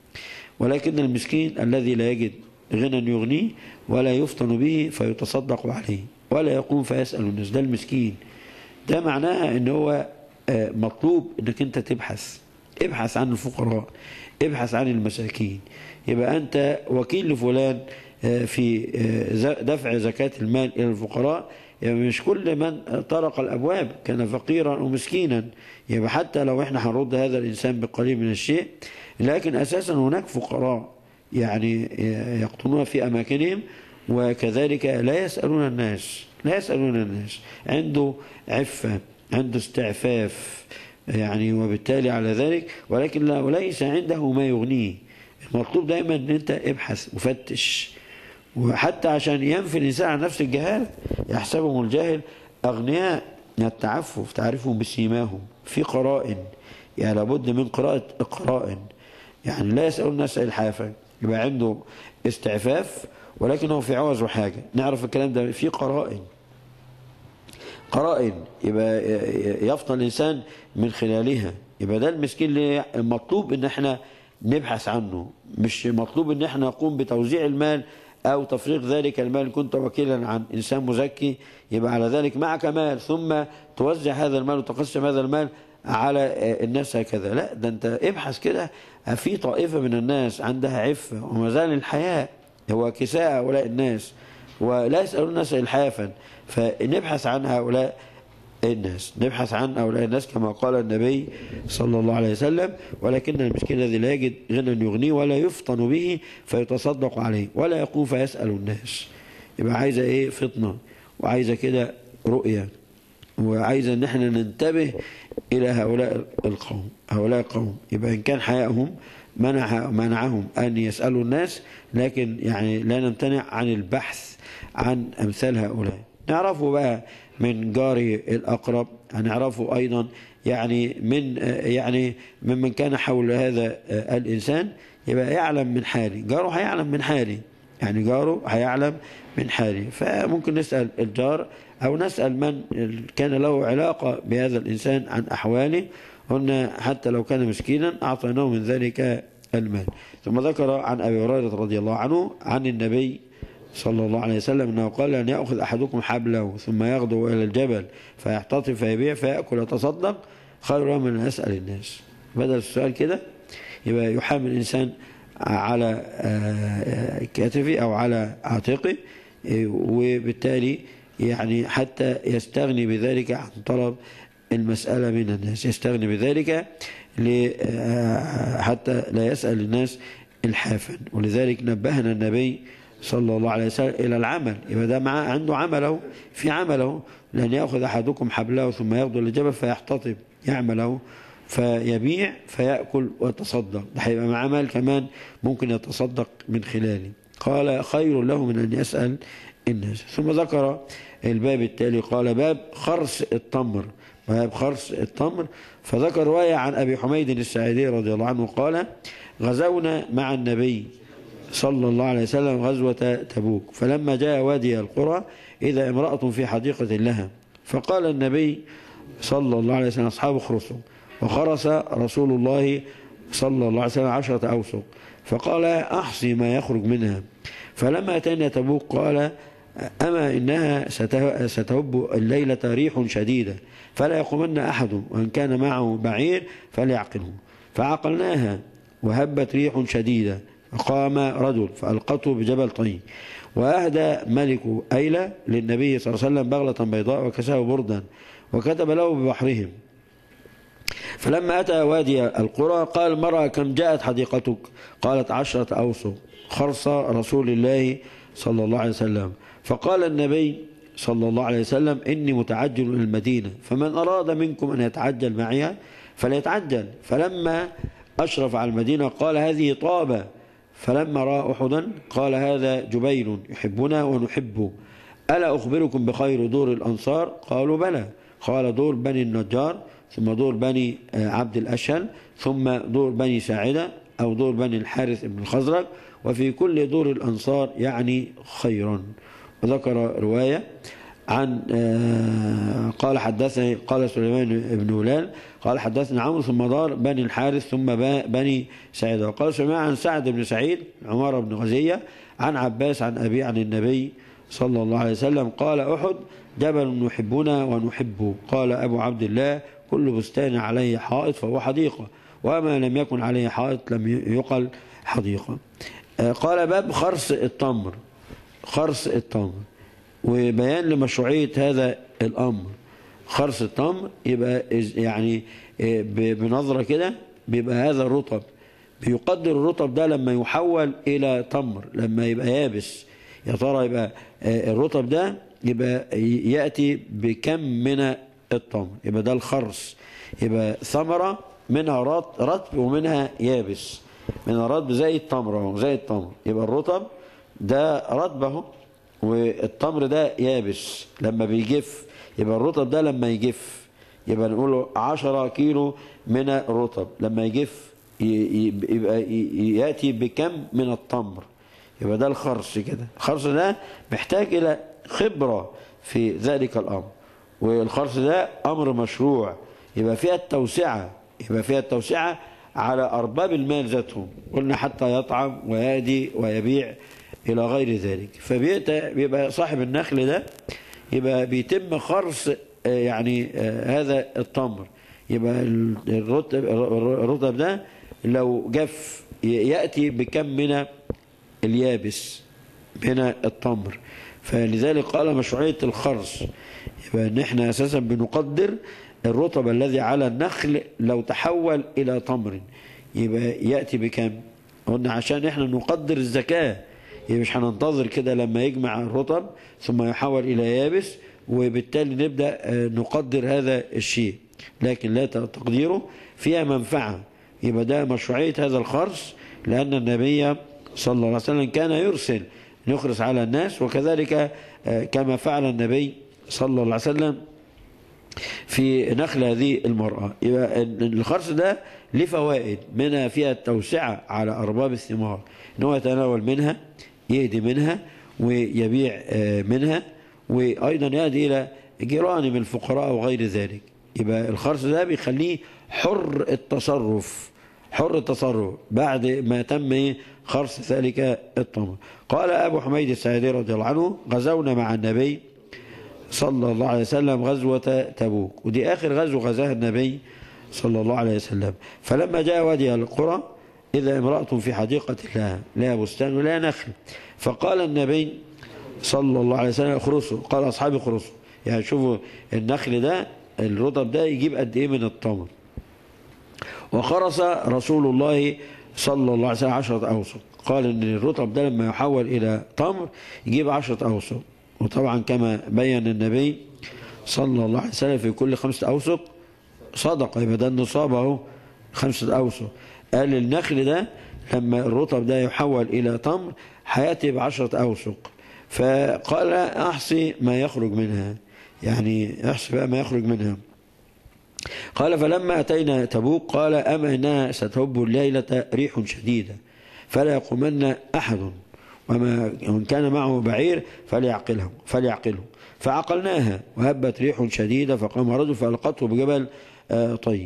ولكن المسكين الذي لا يجد غنى يغنيه ولا يفتن به فيتصدق عليه ولا يقوم فيسأل الناس، ده المسكين. ده معناها ان هو مطلوب انك انت تبحث، ابحث عن الفقراء، ابحث عن المساكين، يبقى انت وكيل لفلان في دفع زكاة المال الى الفقراء. يعني مش كل من طرق الابواب كان فقيرا ومسكينا، يبقى حتى لو احنا هنرد هذا الانسان بقليل من الشيء، لكن اساسا هناك فقراء يعني يقطنون في اماكنهم وكذلك لا يسألون الناس، لا يسألون الناس، عنده عفة، عنده استعفاف يعني، وبالتالي على ذلك ولكن لا وليس عنده ما يغنيه. المطلوب دائما ان انت ابحث وفتش، وحتى عشان ينفي الانسان عن نفس الجهال يحسبهم الجاهل اغنياء من التعفف، تعرفهم بسيماهم في قرائن، يعني لابد من قراءة القرائن، يعني لا يسأل الناس الحافة، يبقى عنده استعفاف ولكنه في عوز وحاجة، نعرف الكلام ده في قرائن، قرائن يبقى يفطن الإنسان من خلالها. يبقى ده المسكين اللي مطلوب ان احنا نبحث عنه، مش مطلوب ان احنا نقوم بتوزيع المال او تفريغ ذلك المال. كنت وكيلا عن انسان مزكي يبقى على ذلك معك مال ثم توزع هذا المال وتقسم هذا المال على الناس هكذا، لا ده انت ابحث كده في طائفة من الناس عندها عفة وما زال الحياء هو كساء هؤلاء الناس ولا يسألون الناس إلحافا، فنبحث عن هؤلاء الناس، نبحث عن هؤلاء الناس كما قال النبي صلى الله عليه وسلم ولكن المسكين الذي لا يجد غنى يغنيه ولا يفطن به فيتصدق عليه ولا يقوم فيسأل الناس. يبقى عايزة ايه؟ فطنة، وعايزة كده رؤية، وعايزة ان احنا ننتبه الى هؤلاء القوم، هؤلاء القوم يبقى ان كان حياءهم منع منعهم ان يسألوا الناس، لكن يعني لا نمتنع عن البحث عن امثال هؤلاء. نعرفه بقى من جاري الأقرب، هنعرفه أيضا يعني من يعني ممن كان حول هذا الإنسان، يبقى يعلم من حالي، جاره هيعلم من حالي، يعني جاره هيعلم من حالي، فممكن نسأل الجار أو نسأل من كان له علاقة بهذا الإنسان عن أحواله، قلنا حتى لو كان مسكينا أعطيناه من ذلك المال. ثم ذكر عن أبي هريرة رضي الله عنه عن النبي صلى الله عليه وسلم أنه قال أن يأخذ أحدكم حبله ثم يغدو إلى الجبل فيحتطب فيبيع فيأكل ويتصدق خير له من أن يسأل الناس. بدل السؤال كده يبقى يحامل الإنسان على كتفه أو على عاتقه، وبالتالي يعني حتى يستغني بذلك عن طلب المسألة من الناس، يستغني بذلك حتى لا يسأل الناس الحافا. ولذلك نبهنا النبي صلى الله عليه وسلم إلى العمل، يبقى ده معاه عنده عمله، في عمله، لأن يأخذ أحدكم حبله ثم يغدو للجبل فيحتطب، يعمله فيبيع فيأكل ويتصدق، ده هيبقى معاه مال كمان ممكن يتصدق من خلاله. قال خير له من أن يسأل الناس. ثم ذكر الباب التالي قال باب خرس التمر، باب خرس التمر. فذكر رواية عن أبي حميد الساعدي رضي الله عنه قال غزونا مع النبي صلى الله عليه وسلم غزوة تبوك، فلما جاء وادي القرى إذا امرأة في حديقة لها، فقال النبي صلى الله عليه وسلم أصحابه اخرسوا، وخرس رسول الله صلى الله عليه وسلم عشرة أوسق، فقال أحصي ما يخرج منها. فلما أتينا تبوك قال أما إنها ستهب الليلة ريح شديدة فلا يقومن أحد، وإن كان معه بعير فليعقله. فعقلناها وهبت ريح شديدة، فقام رجل فألقته بجبل طين، وأهدى ملك أيلة للنبي صلى الله عليه وسلم بغلة بيضاء وكساه بردا وكتب له ببحرهم. فلما أتى وادي القرى قال المرأة كم جاءت حديقتك؟ قالت عشرة أوسق خرص رسول الله صلى الله عليه وسلم. فقال النبي صلى الله عليه وسلم إني متعجل إلى المدينة، فمن أراد منكم أن يتعجل معي فليتعجل. فلما أشرف على المدينة قال هذه طابة، فلما رأى أحدا قال هذا جبيل يحبنا ونحبه، ألا أخبركم بخير دور الأنصار؟ قالوا بلى. قال دور بني النجار، ثم دور بني عبد الأشهل، ثم دور بني ساعدة أو دور بني الحارث بن الخزرج، وفي كل دور الأنصار يعني خيرا. وذكر رواية عن قال حدثني قال سليمان بن هلال قال حدثنا عمرو ثم دار بني الحارث ثم بني سعيد. وقال سليمان عن سعد بن سعيد عمر بن غزية عن عباس عن أبي عن النبي صلى الله عليه وسلم قال أحد جبل نحبنا ونحبه. قال أبو عبد الله كل بستان عليه حائط فهو حديقة، وما لم يكن عليه حائط لم يقل حديقة. قال باب خرس التمر، خرس التمر وبيان لمشروعية هذا الأمر. خرس التمر يبقى يعني بنظرة كده بيبقى هذا الرطب بيقدر الرطب ده لما يحول إلى تمر لما يبقى يابس، يا ترى يبقى الرطب ده يبقى يأتي بكم من التمر؟ يبقى ده الخرس، يبقى ثمرة منها رطب ومنها يابس، منها رطب زي التمر زي التمر، يبقى الرطب ده رطبه والتمر ده يابس لما بيجف. يبقى الرطب ده لما يجف يبقى نقوله عشرة كيلو من الرطب، لما يجف يبقى يأتي بكم من التمر. يبقى ده الخرس كده. الخرس ده محتاج إلى خبرة في ذلك الأمر، والخرس ده أمر مشروع يبقى فيها التوسعة، يبقى فيها التوسعة على أرباب المال ذاتهم، قلنا حتى يطعم ويهدي ويبيع إلى غير ذلك. فبيبقى صاحب النخل ده يبقى بيتم خرس يعني هذا التمر. يبقى الرطب, الرطب ده لو جف يأتي بكم من اليابس من التمر. فلذلك قال مشروعية الخرس، يبقى ان احنا اساسا بنقدر الرطب الذي على النخل لو تحول الى تمر يبقى يأتي بكم. قلنا عشان احنا نقدر الزكاة، يبقى مش هننتظر كده لما يجمع الرطب ثم يحول الى يابس وبالتالي نبدأ نقدر هذا الشيء، لكن لا تقديره فيها منفعة. يبقى ده مشروعية هذا الخرس، لأن النبي صلى الله عليه وسلم كان يرسل يخرس على الناس، وكذلك كما فعل النبي صلى الله عليه وسلم في نخل هذه المرأة. يبقى الخرس ده له فوائد، منها فيها التوسعة على أرباب الثمار، إن هو يتناول منها يهدي منها ويبيع منها، وأيضا يهدي إلى جيران من الفقراء وغير ذلك. يبقى الخرس ده بيخليه حر التصرف، حر التصرف بعد ما تم خرس ذلك التمر. قال أبو حميد الساعدي رضي الله عنه غزونا مع النبي صلى الله عليه وسلم غزوة تبوك، ودي آخر غزوة غزاها النبي صلى الله عليه وسلم. فلما جاء وادي القرى إذا امرأة في حديقة لها لا بستان ولا نخل، فقال النبي صلى الله عليه وسلم اخرسوا، قال أصحابي اخرسوا. يعني شوفوا النخل ده الرطب ده يجيب قد إيه من التمر. وخرس رسول الله صلى الله عليه وسلم عشرة أوسق، قال إن الرطب ده لما يحول إلى تمر يجيب عشرة أوسق. وطبعا كما بين النبي صلى الله عليه وسلم في كل خمسة أوسق صدقة، يبقى ده النصاب اهو خمسة أوسق. قال النخل ده لما الرطب ده يحول إلى تمر هيأتي بعشرة أوسق. فقال أحصي ما يخرج منها، يعني احصي بقى ما يخرج منها. قال فلما أتينا تبوك قال أما إنها ستهب الليلة ريح شديدة فلا يقومن أحد ومن كان معه بعير فليعقله فليعقله فعقلناها وهبت ريح شديدة فقام رجل فألقته بجبل طي.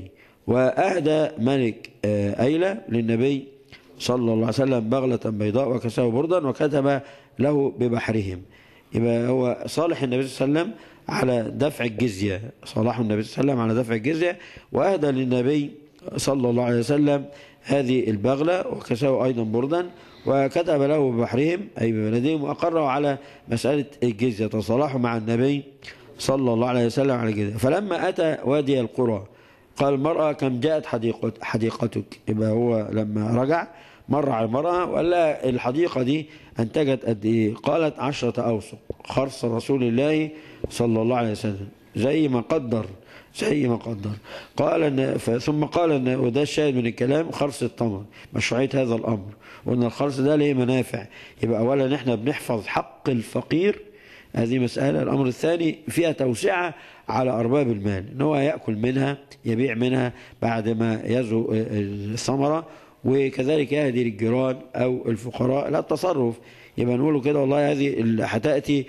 وأهدى ملك أيلة للنبي صلى الله عليه وسلم بغلة بيضاء وكساه بردا وكتب له ببحرهم. يبقى هو صالح النبي صلى الله عليه وسلم على دفع الجزية، صالح النبي صلى الله عليه وسلم على دفع الجزية، وأهدى للنبي صلى الله عليه وسلم هذه البغلة وكساه أيضا بردا وكتب له ببحرهم أي ببلدهم وأقروا على مسألة الجزية، تصالحوا مع النبي صلى الله عليه وسلم على الجزية. فلما أتى وادي القرى قال المرأة كم جاءت حديقة حديقتك. يبقى هو لما رجع مر على المرأة وقال لها الحديقة دي أنتجت قد إيه؟ قالت عشرة أوسق خرص رسول الله صلى الله عليه وسلم زي ما قدر زي ما قدر. قال إن ثم قال إن وده الشاهد من الكلام خرص التمر مشروعية هذا الأمر، وإن الخرص ده له منافع. يبقى أولا إحنا بنحفظ حق الفقير، هذه مسألة. الأمر الثاني فيها توسعة على أرباب المال، إن هو يأكل منها يبيع منها بعد ما يزو الثمرة، وكذلك يهدي للجيران أو الفقراء لا التصرف. يبقى نقوله كده والله هذه هتأتي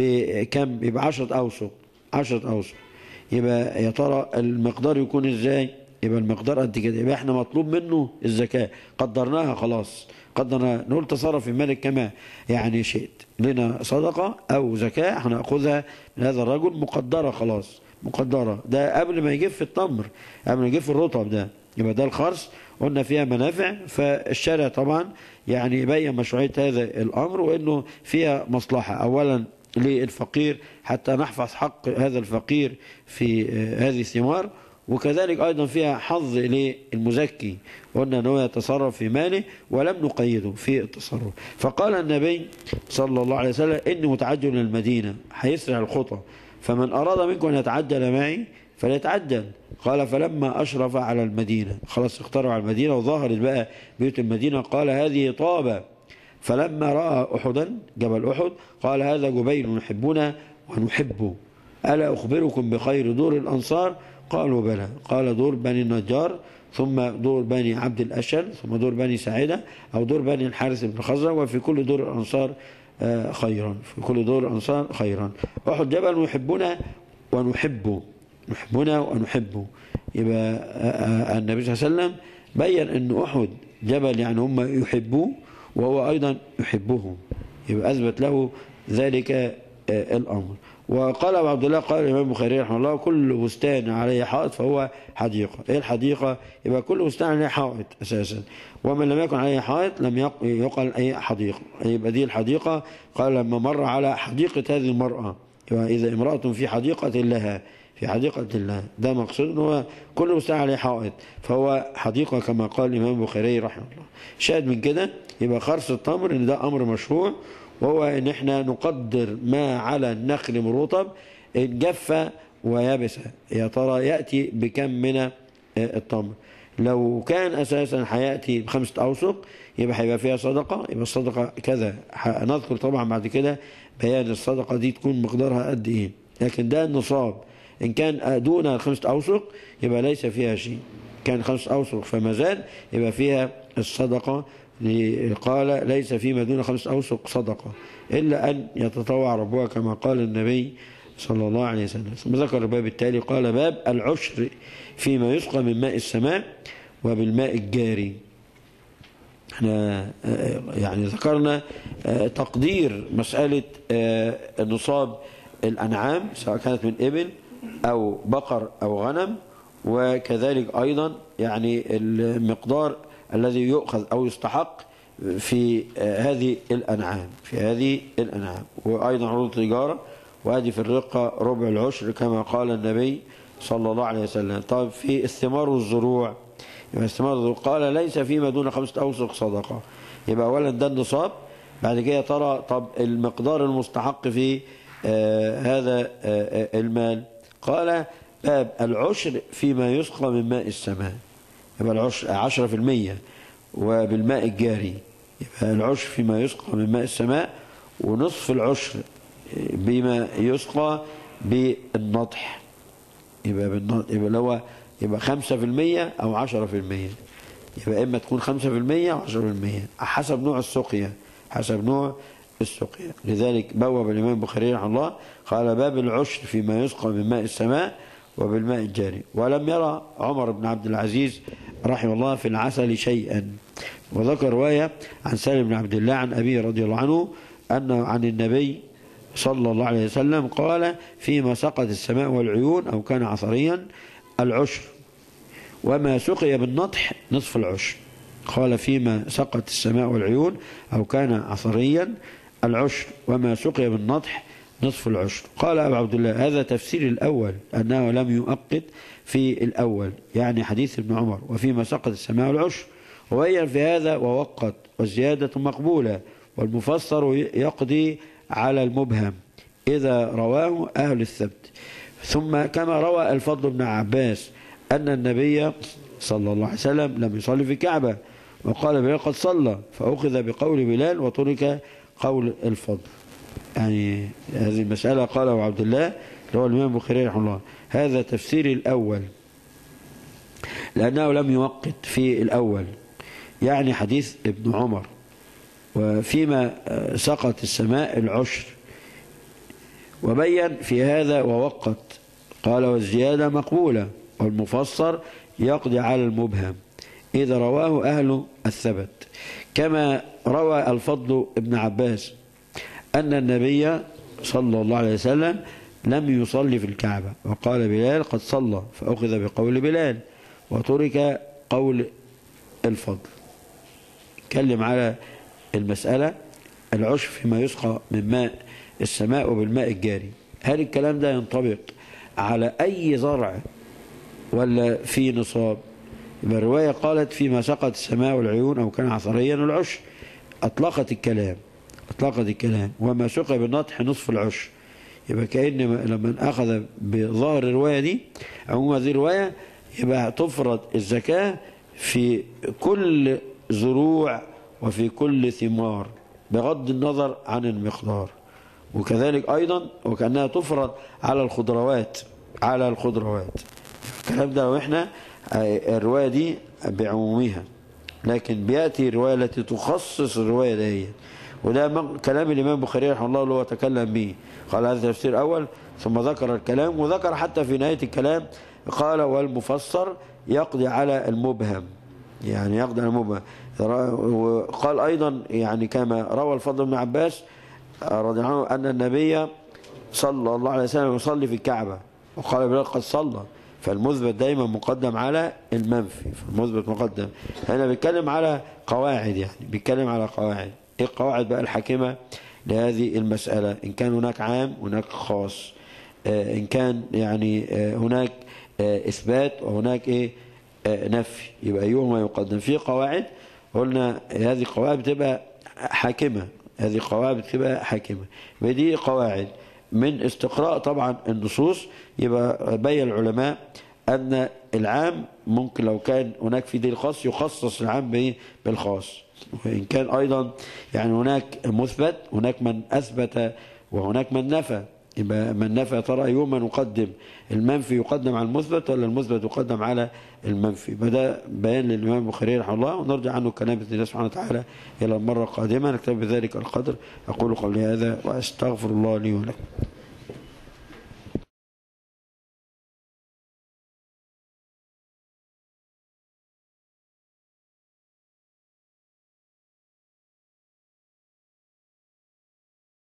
بكم؟ يبقى عشرة أوسق عشرة أوسق. يبقى يا ترى المقدار يكون إزاي؟ يبقى المقدار قد كده. يبقى احنا مطلوب منه الزكاة، قدرناها خلاص قدرنا، نقول تصرف في مالك كما يعني شئت، لنا صدقة أو زكاة هنأخذها من هذا الرجل مقدرة خلاص مقدرة. ده قبل ما يجيب في التمر، قبل ما يجيب في الرطب ده. يبقى ده الخرص قلنا فيها منافع، فالشارع طبعا يعني يبين مشروعية هذا الأمر وإنه فيها مصلحة أولا للفقير حتى نحفظ حق هذا الفقير في هذه الثمار، وكذلك أيضا فيها حظ للمزكي، قلنا أنه يتصرف في ماله ولم نقيده في التصرف. فقال النبي صلى الله عليه وسلم إني متعجل للمدينة هيسرع الخطى فمن أراد منكم أن يتعجل معي فليتعجل. قال فلما أشرف على المدينة خلاص اختاروا على المدينة وظهرت بقى بيوت المدينة قال هذه طابة. فلما رأى أحدا جبل أحد قال هذا جبيل نحبنا ونحبه ألا أخبركم بخير دور الأنصار؟ قالوا بلى. قال دور بني النجار ثم دور بني عبد الأشل ثم دور بني سعيدة أو دور بني الحارث بن خزرج وفي كل دور الأنصار خيرا في كل دور الأنصار خيرا. أحد جبل يحبنا ونحبه نحبنا ونحبه. يبقى النبي صلى الله عليه وسلم بين أن أحد جبل يعني هم يحبوه وهو أيضا يحبهم، يبقى أثبت له ذلك الأمر. وقال أبو عبد الله قال الإمام البخاري رحمه الله كل بستان عليه حائط فهو حديقة. إيه الحديقة؟ يبقى كل بستان عليه حائط أساسا، ومن لم يكن عليه حائط لم يقل أي حديقة. يبقى دي الحديقة. قال لما مر على حديقة هذه المرأة، يبقى إذا امرأة في حديقة لها في حديقة الله، ده مقصود أنه كل بستان عليه حائط فهو حديقة كما قال الإمام البخاري رحمه الله. شاهد من كده يبقى خرص التمر إن ده أمر مشروع، وهو إن إحنا نقدر ما على النخل من رطب إن جف ويبس يا ترى يأتي بكم من التمر. لو كان أساسا هيأتي بخمسة أوسق يبقى هيبقى فيها صدقة، يبقى الصدقة كذا. نذكر طبعا بعد كده بيان الصدقة دي تكون مقدارها قد إيه، لكن ده النصاب. إن كان دون الخمسة أوسق يبقى ليس فيها شيء، كان خمسة أوسق فما زاد يبقى فيها الصدقة. قال ليس فيما دون خمسة أوسق صدقة إلا أن يتطوع ربها كما قال النبي صلى الله عليه وسلم. ثم ذكر الباب التالي قال باب العشر فيما يسقى من ماء السماء وبالماء الجاري. احنا يعني ذكرنا تقدير مسألة نصاب الأنعام سواء كانت من إبل أو بقر أو غنم، وكذلك أيضا يعني المقدار الذي يؤخذ أو يستحق في هذه الأنعام في هذه الأنعام وأيضا عروض التجارة، وهذه في الرقة ربع العشر كما قال النبي صلى الله عليه وسلم. طيب في الثمار والزروع، يبقى الثمار والزروع قال ليس فيما دون خمسة أوسق صدقة. يبقى أولا ده النصاب. بعد كده ترى طب المقدار المستحق في آه هذا آه المال. قال باب العشر فيما يسقى من ماء السماء. يبقى العشر عشرة في المية وبالماء الجاري، يبقى العشر فيما يسقى من ماء السماء، ونصف العشر بما يسقى بالنضح. يبقى بالنضح يبقى اللي هو يبقى خمسة في المية أو عشرة في المية. يبقى إما تكون خمسة في المية أو عشرة في المية حسب نوع السقيا، حسب نوع السقيا. لذلك بوب الإمام البخاري رحمه الله قال باب العشر فيما يسقى من ماء السماء وبالماء الجاري. ولم يرى عمر بن عبد العزيز رحمه الله في العسل شيئا. وذكر رواية عن سالم بن عبد الله عن أبيه رضي الله عنه أنه عن النبي صلى الله عليه وسلم قال فيما سقت السماء والعيون أو كان عصريا العشر، وما سقي بالنضح نصف العشر. قال فيما سقت السماء والعيون أو كان عصريا العشر، وما سقي بالنضح نصف العشر. قال أبو عبد الله هذا تفسير الأول أنه لم يؤقت في الأول، يعني حديث ابن عمر وفيما سقط السماء والعشر، وبين في هذا ووقت والزيادة مقبولة، والمفسر يقضي على المبهم إذا رواه أهل الثبت. ثم كما روى الفضل بن عباس أن النبي صلى الله عليه وسلم لم يصلي في الكعبة، وقال بلال قد صلى، فأخذ بقول بلال وترك قول الفضل. يعني هذه المسألة قال أبو عبد الله اللي هو الإمام البخاري رحمه الله هذا تفسير الأول لأنه لم يوقت في الأول، يعني حديث ابن عمر وفيما سقط السماء العشر، وبين في هذا ووقت. قال والزيادة مقبولة، والمفسر يقضي على المبهم إذا رواه أهل الثبت. كما روى الفضل ابن عباس أن النبي صلى الله عليه وسلم لم يصلي في الكعبة، وقال بلال قد صلى، فأخذ بقول بلال وترك قول الفضل. اتكلم على المسألة العشر فيما يسقى من ماء السماء وبالماء الجاري. هل الكلام ده ينطبق على أي زرع ولا في نصاب؟ يبقى الرواية قالت فيما سقط السماء والعيون أو كان عصريا العشر، أطلقت الكلام أطلقت الكلام وما سقى بالنضح نصف العشر. يبقى كأن لما أخذ بظاهر الرواية دي عموما هذه الرواية يبقى تفرض الزكاة في كل زروع وفي كل ثمار بغض النظر عن المقدار، وكذلك أيضا وكأنها تفرض على الخضروات على الخضروات. الكلام ده وإحنا الرواية دي بعمومها، لكن بيأتي الرواية التي تخصص الرواية دي، وده كلام الإمام البخاري رحمه الله اللي هو تكلم به. قال هذا تفسير أول، ثم ذكر الكلام، وذكر حتى في نهاية الكلام قال والمفسر يقضي على المبهم، يعني يقضي على المبهم. وقال أيضا يعني كما روى الفضل بن عباس رضي الله عنه أن النبي صلى الله عليه وسلم يصلي في الكعبة، وقال بلال قد صلى، فالمثبت دايما مقدم على المنفي، فالمثبت مقدم. هنا بيتكلم على قواعد، يعني بيتكلم على قواعد. ايه القواعد بقى الحاكمة لهذه المسألة؟ إن كان هناك عام هناك خاص، آه إن كان يعني آه هناك آه إثبات وهناك إيه آه نفي، يبقى أيهما يقدم. في قواعد قلنا هذه قواعد بتبقى حاكمة، هذه قواعد بتبقى حاكمة. ودي قواعد من استقراء طبعا النصوص. يبقى بين العلماء أن العام ممكن لو كان هناك في دليل خاص يخصص العام بالخاص، وإن كان أيضا يعني هناك مثبت هناك من أثبت وهناك من نفى. يبقى من نفى ترى أيهما نقدم؟ المنفي يقدم على المثبت ولا المثبت يقدم على المنفي؟ بدأ بيان للإمام البخاري رحمه الله، ونرجع عنه كلام بإذن الله سبحانه وتعالى إلى المرة القادمة. نكتب بذلك القدر. أقول قولي هذا وأستغفر الله لي ولكم.